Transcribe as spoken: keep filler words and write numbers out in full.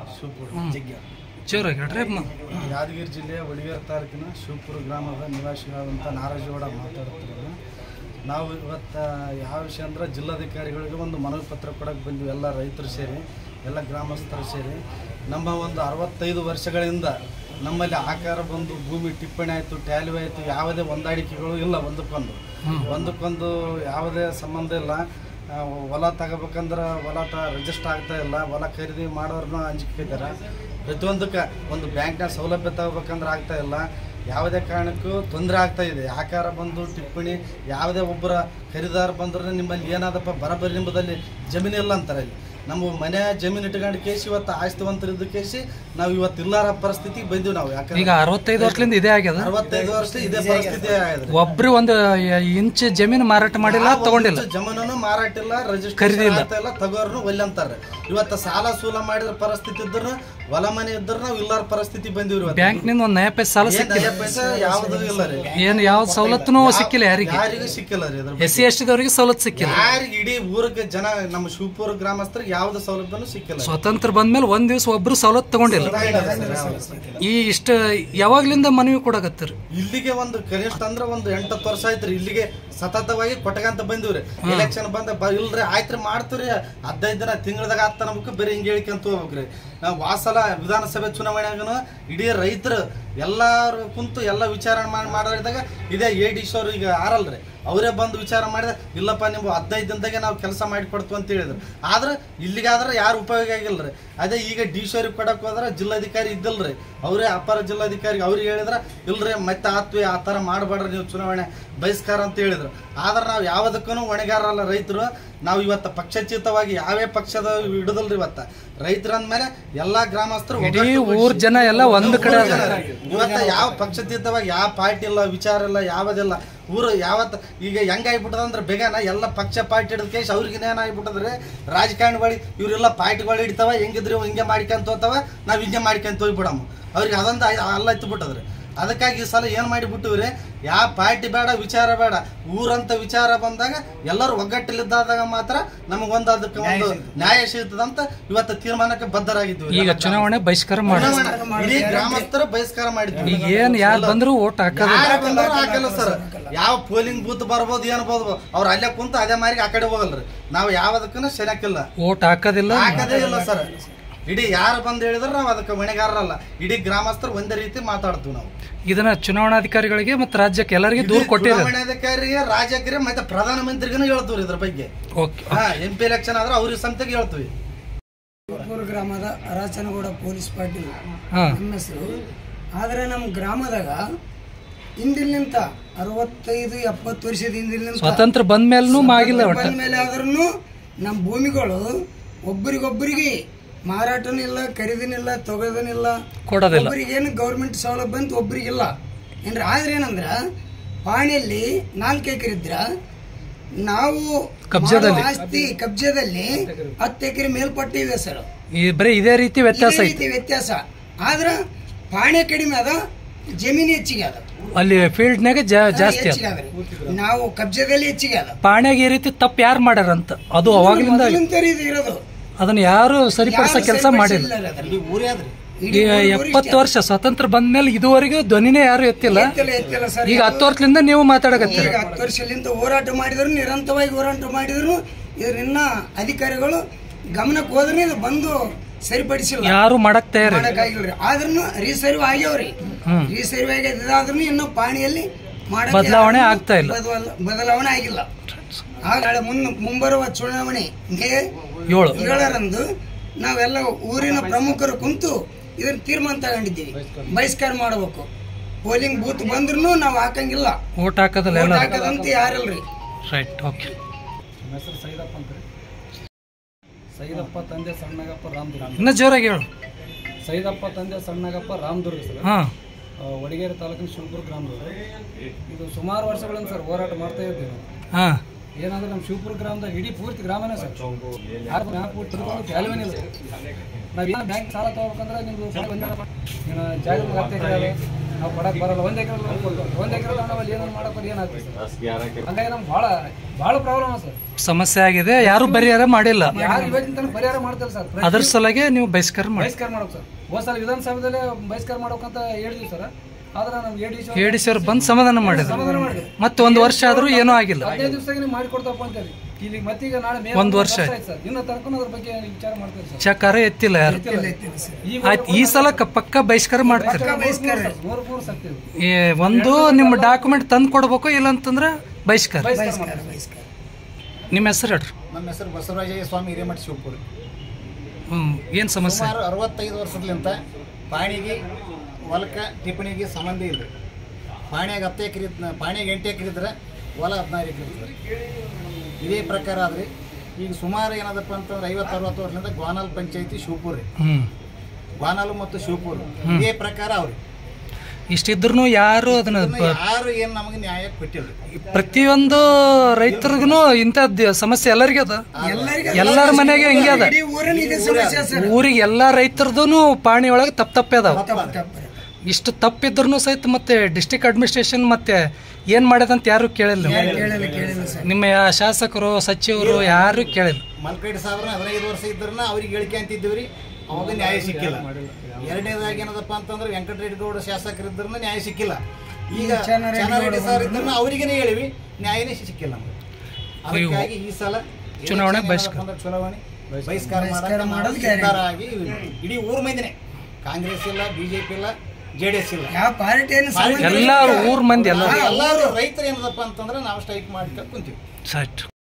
ಶಿವಪುರ ಜಿಗ್ಗ ಜೋರಾಗಿ ಹೇಳ್ರಿ. ಯಾದಗಿರಿ ಜಿಲ್ಲೆಯ ವಡಿಗೇರಿ ತಾಲೂಕಿನ ಶಿವಪುರ ಗ್ರಾಮದ ನಿವಾಸಿಗಳಾದಂಥ ನಾರಾಜಗೌಡ ಮಾತಾಡ್ತಿರೋದು. ನಾವು ಇವತ್ತು ಯಾವ ವಿಷಯ ಅಂದ್ರೆ ಜಿಲ್ಲಾಧಿಕಾರಿಗಳಿಗೆ ಒಂದು ಮನವಿ ಪತ್ರ ಕೊಡೋಕೆ ಬಂದ್ವಿ. ಎಲ್ಲ ರೈತರು ಸೇರಿ, ಎಲ್ಲ ಗ್ರಾಮಸ್ಥರು ಸೇರಿ. ನಮ್ಮ ಒಂದು ಅರವತ್ತೈದು ವರ್ಷಗಳಿಂದ ನಮ್ಮಲ್ಲಿ ಆಕಾರ ಬಂದು ಭೂಮಿ ಟಿಪ್ಪಣಿ ಆಯಿತು, ಟ್ಯಾಲಿ ಆಯಿತು, ಯಾವುದೇ ಹೊಂದಾಣಿಕೆಗಳು ಇಲ್ಲ. ಒಂದಕ್ಕೊಂದು ಒಂದಕ್ಕೊಂದು ಯಾವುದೇ ಸಂಬಂಧ ಇಲ್ಲ. ಹೊಲ ತಗೋಬೇಕಂದ್ರೆ ಹೊಲ ತ ರಿಜಿಸ್ಟರ್ ಆಗ್ತಾ ಇಲ್ಲ. ಹೊಲ ಖರೀದಿ ಮಾಡೋರ್ನೂ ಅಂಜಿಕೆ ಇದ್ದಾರೆ. ಪ್ರತಿಯೊಂದಕ್ಕೆ ಒಂದು ಬ್ಯಾಂಕ್ನಾಗ ಸೌಲಭ್ಯ ತಗೋಬೇಕಂದ್ರೆ ಆಗ್ತಾ ಇಲ್ಲ. ಯಾವುದೇ ಕಾರಣಕ್ಕೂ ತೊಂದರೆ ಆಗ್ತಾ ಇದೆ. ಆಕಾರ ಬಂದು ಟಿಪ್ಪಣಿ ಯಾವುದೇ ಒಬ್ಬರ ಖರೀದಾರ ಬಂದ್ರೆ ನಿಮ್ಮಲ್ಲಿ ಏನಾದಪ್ಪ ಬರಬರಿ ನಿಂಬದಲ್ಲಿ ಜಮೀನಿಲ್ಲ ಅಂತಾರೆ. ಇಲ್ಲಿ ನಮ್ಮ ಮನೆ ಜಮೀನು ಇಟ್ಕೊಂಡು ಕೇಸಿ ಇವತ್ತು ಆಸ್ತಿವಂತರಿದ್ದ ಕೇಸಿ ನಾವು ಇವತ್ತು ಇಲ್ಲಾರ ಪರಿಸ್ಥಿತಿಗೆ ಬಂದಿವಿ. ನಾವು ಯಾಕಂದ್ರೆ ಈಗ ಅರವತ್ತೈದು ವರ್ಷದಿಂದ ಇದೇ ಆಗ್ಯದ. ಅರವತ್ತೈದು ವರ್ಷ ಇದೇ ಪರಿಸ್ಥಿತಿ ಆಗಿದೆ. ಒಬ್ರು ಒಂದು ಇಂಚ್ ಜಮೀನು ಮಾರಾಟ ಮಾಡಿಲ್ಲ, ತಗೊಂಡಿಲ್ಲ, ಜಮೀನು ಮಾರಾಟ ಇಲ್ಲ, ರಿಜಿಸ್ಟ್ರೇಷನ್ ಇಲ್ಲ, ತಗೋರ್ನು ಒಲ್ಲೆ ಅಂತಾರೆ. ಇವತ್ತು ಸಾಲ ಸೂಲ ಮಾಡಿದ ಪರಿಸ್ಥಿತಿ ಇದ್ರು, ಹೊಲ ಮನೆ ಇದ್ರು ನಾವು ಇಲ್ಲಾರ ಪರಿಸ್ಥಿತಿ ಬಂದಿವ್ರಿ. ಬ್ಯಾಂಕ್ ನಿಂದ ಒಂದ್ ನಯ ಪೈಸೆ ಸಾಲ ಸಿಕ್ಕಿಲ್ಲ, ಯಾವ್ದು ಇಲ್ಲ ರೀ. ಏನ್ ಯಾವ ಸವಲತ್ತುನು ಸಿಕ್ಕಿಲ್ಲ, ಯಾರಿಗೆ ಯಾರಿಗೂ ಸಿಕ್ಕಿಲ್ಲ ರೀ. ಎಸ್ ಸಿ ಎಸ್ ಟಿದವರಿಗೆ ಸವಲತ್ತು ಸಿಕ್ಕಿಲ್ಲ. ಯಾರಿಗೆ ಇಡೀ ಊರಿಗೆ ಜನ ನಮ್ಮ ಶಿವಪುರ ಗ್ರಾಮಸ್ಥರಿಗೆ ಯಾವ್ದು ಸೌಲಭ್ಯನೂ ಸಿಕ್ಕಿಲ್ಲ. ಸ್ವತಂತ್ರ ಬಂದ್ಮೇಲೆ ಒಂದ್ ದಿವಸ ಒಬ್ರು ಸವಲತ್ತು ತಗೊಂಡಿಲ್ಲ. ಈ ಇಷ್ಟ ಯಾವಾಗ್ಲಿಂದ ಮನವಿ ಕೊಡಕತ್ತೀರಿ? ಇಲ್ಲಿಗೆ ಒಂದು ಕನಿಷ್ಠ ಅಂದ್ರೆ ಒಂದು ಎಂಟತ್ತು ವರ್ಷ ಆಯ್ತ್ರಿ. ಇಲ್ಲಿಗೆ ಸತತವಾಗಿ ಕೊಟ್ಟಗಂತ ಬಂದಿವ್ರಿ. ಎಲೆಕ್ಷನ್ ಬಂದ ಇಲ್ರಿ ಆಯ್ತ್ರಿ ಮಾಡ್ತೀವ್ರಿ, ಹದಿನೈದು ದಿನ ತಿಂಗಳದಾಗ ಆಗ್ತಾ ನಮ್ಗೆ ಬೇರೆ ಹಿಂಗೆ ಹೇಳಿಕಂತ ಹೋಗ್ಬೇಕ್ರಿ. ನಾವು ವಾಸಲ ವಿಧಾನಸಭೆ ಚುನಾವಣೆಯಾಗನು ಇಡೀ ರೈತರು ಎಲ್ಲಾರು ಕುಂತು ಎಲ್ಲ ವಿಚಾರಣೆ ಮಾಡಿ ಮಾಡಿದಾಗ ಇದೇ ಎ ಡಿ ಸಿ ಅವ್ರು ಈಗ ಆರಲ್ರಿ, ಅವರೇ ಬಂದು ವಿಚಾರ ಮಾಡಿದ ಇಲ್ಲಪ್ಪ ನಿಮ್ಗೆ ಹದಿನೈದು ದಿನದಾಗೆ ನಾವು ಕೆಲಸ ಮಾಡಿಕೊಡ್ತು ಅಂತ ಹೇಳಿದ್ರು. ಆದ್ರೆ ಇಲ್ಲಿಗಾದ್ರೆ ಯಾರು ಉಪಯೋಗ ಆಗಿಲ್ಲರಿ. ಅದೇ ಈಗ ಡಿ ಸಿ ಅವ್ರಿಗೆ ಕೊಡಕ್ಕೆ ಹೋದ್ರೆ ಜಿಲ್ಲಾಧಿಕಾರಿ ಇದ್ದಿಲ್ರಿ, ಅವರೇ ಅಪರ ಜಿಲ್ಲಾಧಿಕಾರಿ ಅವ್ರಿಗೆ ಹೇಳಿದ್ರೆ ಇಲ್ರಿ ಮತ್ತೆ ಆತ್ವಿ ಆ ಥರ ಮಾಡಬೇಡ್ರಿ ನೀವು ಚುನಾವಣೆ ಬಹಿಷ್ಕಾರ ಅಂತ ಹೇಳಿದ್ರು. ಆದ್ರೆ ನಾವು ಯಾವುದಕ್ಕೂ ಹೊಣೆಗಾರಲ್ಲ ರೈತರು. ನಾವು ಇವತ್ತು ಪಕ್ಷಚಿತವಾಗಿ ಯಾವೇ ಪಕ್ಷದ ಹಿಡಿದಲ್ರಿ. ಇವತ್ತ ರೈತರ ಅಂದ್ಮೇಲೆ ಎಲ್ಲಾ ಗ್ರಾಮಸ್ಥರು ಊರ್ ಜನ ಎಲ್ಲ ಒಂದ್ ಕಡೆ. ಇವತ್ತ ಯಾವ ಪಕ್ಷಚಿತವಾಗಿ ಯಾವ ಪಾರ್ಟಿ ಇಲ್ಲ, ವಿಚಾರ ಇಲ್ಲ, ಯಾವುದಿಲ್ಲ. ಊರು ಯಾವತ್ತು ಈಗ ಹೆಂಗಾಗ್ಬಿಟ್ಟದ ಅಂದ್ರೆ ಬೇಗನ ಎಲ್ಲ ಪಕ್ಷ ಪಾರ್ಟಿ ಹಿಡಿದ ಕೇಸ್ ಅವ್ರಿಗೆ ಏನಾಗ್ಬಿಟ್ಟದ್ರಿ, ರಾಜಕಾರಣಿಗಳು ಇವರೆಲ್ಲ ಪಾರ್ಟಿಗಳು ಹಿಡಿತಾವ, ಹೆಂಗಿದ್ರು ಹಿಂಗೆ ಮಾಡ್ಕೊಂತ ಹೋಗ್ತಾವ, ನಾವು ಹಿಂಗೆ ಮಾಡ್ಕೊಂತ ಹೋಗ್ಬಿಡಮ್ಮ. ಅವ್ರಿಗೆ ಅದೊಂದು ಅಲ್ಲ ಎತ್ತು ಬಿಟ್ಟದ್ರಿ. ಅದಕ್ಕಾಗಿ ಈ ಸಲ ಏನು ಮಾಡಿಬಿಟ್ಟಿವ್ರಿ, ಯಾವ ಪಾರ್ಟಿ ಬೇಡ, ವಿಚಾರ ಬೇಡ, ಊರಂತ ವಿಚಾರ ಬಂದಾಗ ಎಲ್ಲರೂ ಒಗ್ಗಟ್ಟಲಿದ್ದಾಗ ಮಾತ್ರ ನಮಗೊಂದು ಅದಕ್ಕೆ ಒಂದು ನ್ಯಾಯ ಸಿಗ್ತದಂತ ಇವತ್ತು ತೀರ್ಮಾನಕ್ಕೆ ಬದ್ಧರಾಗಿದ್ವಿ. ಈಗ ಚುನಾವಣೆ ಬಹಿಷ್ಕಾರ ಮಾಡಿ ಇಡೀ ಗ್ರಾಮಸ್ಥರು ಬಹಿಷ್ಕಾರ ಮಾಡಿದ್ವಿ. ಈಗ ಏನ್ ಯಾರು ಬಂದ್ರು ಓಟ್ ಹಾಕಲ್ಲ ಸರ್. ಯಾವ ಪೋಲಿಂಗ್ ಬೂತ್ ಬರ್ಬೋದು ಏನ್ಬೋದು, ಅವ್ರು ಅಲ್ಲೇ ಕುಂತ ಅದೇ ಮಾರಿಗೆ ಆ ಕಡೆ ಹೋಗಲ್ರಿ. ನಾವು ಯಾವ್ದಕ್ಕೂ ಸರಿಯಾಕಿಲ್ಲ, ಓಟ್ ಹಾಕೋದಿಲ್ಲ, ಹಾಕದೇ ಇಲ್ಲ ಸರ್. ಇಡೀ ಯಾರು ಬಂದು ಹೇಳಿದ್ರೆ ನಾವು ಅದಕ್ಕೆ ಹೊಣೆಗಾರರಲ್ಲ. ಇಡೀ ಗ್ರಾಮಸ್ಥರು ಒಂದೇ ರೀತಿ ಮಾತಾಡ್ತೀವಿ ನಾವು. ಇದನ್ನ ಚುನಾವಣಾಧಿಕಾರಿಗಳಿಗೆ ಮತ್ತೆ ರಾಜ್ಯಕ್ಕೆ ಎಲ್ಲರಿಗೆ ದೂರ ಕೊಟ್ಟಿದ್ದಾರೆ. ಚುನಾವಣಾಧಿಕಾರಿಗೆ, ರಾಜ್ಯಕ್ಕೆ ಮತ್ತೆ ಪ್ರಧಾನಮಂತ್ರಿಗೂ ಹೇಳ್ತೀವಿ ಇದ್ರ ಬಗ್ಗೆ. ಎಂ ಪಿ ಎಲೆಕ್ಷನ್ ಆದ್ರೆ ಅವ್ರಿಗೆ ಸಂತೆಗೆ ಹೇಳ್ತೀವಿ. ಶಿವಪುರ ಗ್ರಾಮದ ಅರಾಚನಗೌಡ ಪೊಲೀಸ್ ಪಾಟೀಲ್ ನಮ್ಮ ಹೆಸರು. ಆದ್ರೆ ನಮ್ಮ ಗ್ರಾಮದಾಗ ಹಿಂದಿಲಿಂತ ಅರವತ್ತೈದು ಎಪ್ಪತ್ತು ವರ್ಷದ ಹಿಂದಿಲಿಂದ ಸ್ವಾತಂತ್ರ್ಯ ಬಂದ ಮೇಲೂ ಆಗಿಲ್ಲ. ಬಂದ್ಮೇಲೆ ಆದ್ರೂ ನಮ್ಮ ಭೂಮಿಗಳು ಒಬ್ಬರಿಗೊಬ್ಬರಿಗೆ ಮಾರಾಟನೂ ಇಲ್ಲ, ಖರೀದಿನಿಲ್ಲ, ತಗೋದನಿಲ್ಲ, ಕೊಡೋದಿಲ್ಲ. ಒಬ್ಬರಿಗೇನು ಗೌರ್ಮೆಂಟ್ ಸೌಲಭ್ಯ ಅಂತ ಒಬ್ಬರಿಗಿಲ್ಲ ಏನ್ರಿ. ಆದ್ರೆ ಏನಂದ್ರ ಪಾಣಿಯಲ್ಲಿ ನಾಲ್ಕು ಎಕರೆ ಇದ್ರ ನಾವು ಕಬ್ಜದಲ್ಲಿ ಆಸ್ತಿ ಕಬ್ಜದಲ್ಲಿ ಹತ್ತು ಎಕರೆ ಮೇಲ್ಪಟ್ಟಿವೆ ಸರ್. ಬರೀ ಇದೇ ರೀತಿ ವ್ಯತ್ಯಾಸ ವ್ಯತ್ಯಾಸ ಆದ್ರ ಪಾಣಿ ಕಡಿಮೆ ಅದ, ಜಮೀನು ಹೆಚ್ಚಿಗೆ ಅದ. ಅಲ್ಲಿ ಫೀಲ್ಡ್ ನಾಗ ಜಾಸ್ತಿ ಅದ, ನಾವು ಕಬ್ಜದಲ್ಲಿ ಹೆಚ್ಚಿಗೆ ಅದ. ಪಾಣ್ಯಾಗ ಈ ರೀತಿ ತಪ್ಪು ಯಾರು ಮಾಡ್ಯಾರಂತ ಅದು ಅವಾಗ್ಲಿಂದ ಇರೋದು. ಅದನ್ನ ಯಾರು ಸರಿಪಡಿಸೋ ಕೆಲಸ ಮಾಡಿಲ್ಲ. ಎಪ್ಪತ್ತು ವರ್ಷ ಸ್ವಾತಂತ್ರ್ಯ ಬಂದ್ಮೇಲೆ ಇದುವರೆಗೂ ಧ್ವನಿನೇ ಯಾರು ಎತ್ತಿಲ್ಲ. ಈಗ ಹತ್ತು ವರ್ಷದಿಂದ ನೀವು ಮಾತಾಡಕತ್ತೀರಿ. ಹತ್ತು ವರ್ಷದಿಂದ ಹೋರಾಟ ಮಾಡಿದ್ರು, ನಿರಂತರವಾಗಿ ಹೋರಾಟ ಮಾಡಿದ್ರು, ಇದನ್ನ ಅಧಿಕಾರಿಗಳು ಗಮನಕ್ಕೆ ಹೋದ್ರೆ ಇದು ಬಂದು ಸರಿಪಡಿಸಿಲ್ಲ, ಯಾರು ಮಾಡಕ್ ತಯಾರಿ ಮಾಡಕ್ಕಾಗಿಲ್ರಿ. ಆದ್ರೂ ರೀಸರ್ವ್ ಆಗ್ಯಾವ್ರಿ, ರೀಸರ್ವ್ ಆಗಿದ್ರು ಇನ್ನು ಪಾಣಿಯಲ್ಲಿ ಬದಲಾವಣೆ ಆಗ್ತಾ ಇಲ್ಲ, ಬದಲಾವಣೆ ಆಗಿಲ್ಲ. ಹಾಗಾದ್ರೆ ಮುನ್ ಮುಂಬರುವ ಚುನಾವಣೆ ಮೇ ಏಳು ಏಳರಂದು ನಾವೆಲ್ಲ ಊರಿನ ಪ್ರಮುಖರು ಕುಂತು ಇದನ್ನ ತೀರ್ಮಾನ ತಗೊಂಡಿದ್ದೀವಿ, ಬಹಿಷ್ಕಾರ ಮಾಡಬೇಕು. ಪೋಲಿಂಗ್ ಬೂತ್ ಬಂದ್ರು ನಾವು ಹಾಕಂಗಿಲ್ಲ, ಓಟ್ ಹಾಕೋದಿಲ್ಲ, ಹಾಕದಂತ ಯಾರಲ್ರಿ. Right, okay. ನಮ್ಮ ಹೆಸರು ಸೈದಪ್ಪ ಅಂತ ರೀ. ಸೈದಪ್ಪ ತಂದೆ ಸಣ್ಣಗಪ್ಪ ರಾಮದುರ್ಗ. ಇನ್ನ ಜೋರಾಗಿ ಹೇಳು. ಸೈದಪ್ಪ ತಂದೆ ಸಣ್ಣಗಪ್ಪ ರಾಮದುರ್ಗ ಸರ್. ಹಾ, ವಡಿಗೇರಿ ತಾಲೂಕಿನ ಶಿವಪುರ ಗ್ರಾಮದವರು. ಇದು ಸುಮಾರು ವರ್ಷಗಳಿಂದ ಸರ್ ಹೋರಾಟ ಮಾಡ್ತಾ ಇದ್ದೀವಿ ನಾವು. ಹಾ, ಏನಂದ್ರೆ ನಮ್ಮ ಶಿವಪುರ ಗ್ರಾಮದಾಗ ಇಡೀ ಪೂರ್ತಿ ಗ್ರಾಮನೇ ಸರ್ ವ್ಯಾಲ್ಯೂನೇ ಇಲ್ಲ. ನಾವು ಏನು ಬ್ಯಾಂಕ್ ಸಾಲ ತಗೋಬೇಕಂದ್ರೆ ನಿಮ್ದು ಜಾಗ ಹತ್ತು ಎಕರೆ ನಾವು ಕೊಡಕ್ಕೆ ಬರಲ್ಲ. ಒಂದು ಎಕರೆ ಒಂದು ಎಕರೆ ನಾವು ಅಲ್ಲಿ ಏನಾದ್ರು ಮಾಡಕ್ಕೆ ಏನಾಗ್ತದೆ ಸರ್. ಹಂಗಾಗಿ ನಮ್ಗೆ ಭಾಳ ಭಾಳ ಪ್ರಾಬ್ಲಮ್ ಸರ್, ಸಮಸ್ಯೆ ಆಗಿದೆ. ಯಾರು ಪರಿಹಾರ ಮಾಡಿಲ್ಲ. ಯಾರು ಇವತ್ತಿನ ತನಕ ಪರಿಹಾರ ಮಾಡ್ತಾರೆ ಸರ್. ಅದ್ರ ಸಲಗೆ ನೀವು ಬಹಿಷ್ಕಾರ ಮಾಡಿ ಬಹಿಷ್ಕಾರ ಮಾಡ್ಬೇಕು ಸರ್. ಹೋದ ಸಲ ವಿಧಾನಸಭೆದಲ್ಲೇ ಬಹಿಷ್ಕಾರ ಮಾಡ್ಬೇಕಂತ ಹೇಳಿದ್ವಿ ಸರ್. ಆದ್ರೆ ನಮ್ಗೆ A D C A D C ಅವ್ರು ಬಂದು ಸಮಾಧಾನ ಮಾಡಿದ್ರು. ಸಮಾಧಾನ ಮಾಡಿದ್ರು. ಮತ್ತೆ ಒಂದು ವರ್ಷ ಆದ್ರೂ ಏನೂ ಆಗಿಲ್ಲ. ಹದಿನೈದು ದಿವಸದಾಗ ನೀವು ಮಾಡಿಕೊಡ್ತಪ್ಪ ಅಂತೇಳಿ ಇಲ್ಲಿ ಮತ್ತೀಗ ನಾಳೆ ಮೇ ಒಂದು ವರ್ಷ ಆಯ್ತು ಸರ್. ಇನ್ನೂ ತನಕ ಅದ್ರ ಬಗ್ಗೆ ವಿಚಾರ ಮಾಡ್ತಾರೆ ಸರ್. ಚಕಾರ ಎತ್ತಿಲ್ಲ ಯಾರು. ಈಗ ಆಯ್ತು, ಈ ಸಲ ಕ- ಪಕ್ಕ ಬಹಿಷ್ಕಾರ ಮಾಡ್ತಾರೆ. ಮೂರು ಮೂರು ಸಕ್ತಿವಿ ಏ, ಒಂದು ನಿಮ್ಮ ಡಾಕ್ಯುಮೆಂಟ್ ತಂದು ಕೊಡ್ಬೇಕು, ಇಲ್ಲ ಅಂತಂದ್ರೆ ಬಹಿಷ್ಕಾರ. ನಿಮ್ಮ ಹೆಸರು ಹೇಳ್ರಿ. ನಮ್ಮ ಹೆಸರು ಬಸವರಾಜಯ್ಯ ಸ್ವಾಮಿ ಹಿರೇಮಠ ಶಿವಪುರ. ಹ್ಮ್, ಏನು ಸಮಸ್ಯೆ? ಸುಮಾರು ಅರವತ್ತೈದು ವರ್ಷದಿಂದ ಪಾಣಿಗೆ ಹೊಲಕ್ಕೆ ಟಿಪ್ಪಣಿಗೆ ಸಂಬಂಧ ಇಲ್ಲ. ಪಾಣ್ಯಾಗ ಹತ್ತು ಎಕರೆ ಪಾಣ್ಯಾಗ ಎಂಟು ಎಕರೆ ಇದ್ರೆ ಹೊಲ ಹದಿನಾರು ಎಕರೆ ಇರ್ತದೆ. ಇದೇ ಪ್ರಕಾರ ಆದ್ರೆ ಈಗ ಸುಮಾರು ಏನದಪ್ಪ ಅಂತಂದ್ರೆ ಐವತ್ತು ಅರವತ್ತು ವರ್ಷದಿಂದ ಗ್ವಾನಾಲ್ ಪಂಚಾಯತಿ ಶಿವಪುರ ರೀ. ಹ್ಮ್, ಗ್ವಾನಾಲು ಮತ್ತು ಶಿವಪುರ ಇದೇ ಪ್ರಕಾರ ಅವ್ರಿ. ಇಷ್ಟಿದ್ರು ಯಾರು ಅದನ್ನ ಬ- ಯಾರು ಏನು ನಮಗೆ ನ್ಯಾಯ ಕೊಟ್ಟಿಲ್ಲ. ಪ್ರತಿಯೊಂದು ರೈತರಿಗೂ ಇಂಥದ್ದು ಸಮಸ್ಯೆ ಎಲ್ಲರಿಗೂ ಅದ. ಎಲ್ಲರ ಮನೆಗೆ ಹಿಂಗೆ ಅದ. ಇಡೀ ಊರಿನ ಇದೆ ಸಮಸ್ಯೆ ಸರ್. ಊರಿಗೆ ಎಲ್ಲಾ ರೈತರದು ಪಾಣಿ ಒಳಗೆ ತಪ್ಪ ತಪ್ಪೇ ಅದಾವ. ಇಷ್ಟು ತಪ್ಪಿದ್ರು ಸಹಿತ ಮತ್ತೆ ಡಿಸ್ಟ್ರಿಕ್ಟ್ ಅಡ್ಮಿನಿಸ್ಟ್ರೇಷನ್ ಮತ್ತೆ ಏನ್ ಮಾಡ್ಯದಂತ ಯಾರು ಕೇಳಿಲ್ಲ. ಕೇಳಿಲ್ಲ ಕೇಳಿಲ್ಲ ಸರ್. ನಿಮ್ಮ ಯಾ- ಶಾಸಕರು ಸಚಿವರು ಯಾರು ಕೇಳಿಲ್ಲ. ಮಲ್ಕೈಡ್ ಸಾಹೇಬ್ರನ್ನ ಹದಿನೈದು ವರ್ಷ ಇದ್ರನ್ನ ಅವ್ರಿಗೆ ಹೇಳಿಕೆ ಅಂತಿದ್ದೀವಿ, ಅವಾಗ ನ್ಯಾಯ ಸಿಕ್ಕಿಲ್ಲ. ಎರಡನೇದಾಗಿ ಏನದಪ್ಪ ಅಂತಂದ್ರೆ ವೆಂಕಟರೆಡ್ಡಿ ಗೌಡ ಶಾಸಕರಿದ್ರನ್ನ ನ್ಯಾಯ ಸಿಕ್ಕಿಲ್ಲ. ಈಗ ಚೆನ್ನಾರೆಡ್ಡಿ ಸರ್ ಇದ್ರನ್ನ ಅವರಿಗೇನೆ ಹೇಳಿವಿ, ನ್ಯಾಯನೇ ಸಿಕ್ಕಿಲ್ಲ ನಮ್ಗೆ. ಅದಕ್ಕಾಗಿ ಈ ಸಲ ಚುನಾವಣೆ ಬಹಿಷ್ಕಾರ ಚುನಾವಣೆ ಬಹಿಷ್ಕಾರ ಮಾಡೋದು ನಿರ್ಧಾರ ಆಗಿ ಇಡೀ ಊರ್ ಮಂದಿನೇ, ಕಾಂಗ್ರೆಸ್ ಇಲ್ಲ, ಬಿಜೆಪಿ ಇಲ್ಲ, ಜೆ ಡಿ ಎಸ್ ಇಲ್ಲ, ಯಾವ ಪಾರ್ಟಿ ಏನು ಎಲ್ಲ ಊರ್ ಮಂದಿ ಎಲ್ಲ ಎಲ್ಲರೂ ರೈತರು ಏನದಪ್ಪ ಅಂತಂದ್ರೆ ನಾವು ಸ್ಟ್ರೈಕ್ ಮಾಡ್ಕೊಂಡು ಕುಂತೀವಿ. ಸರಿ.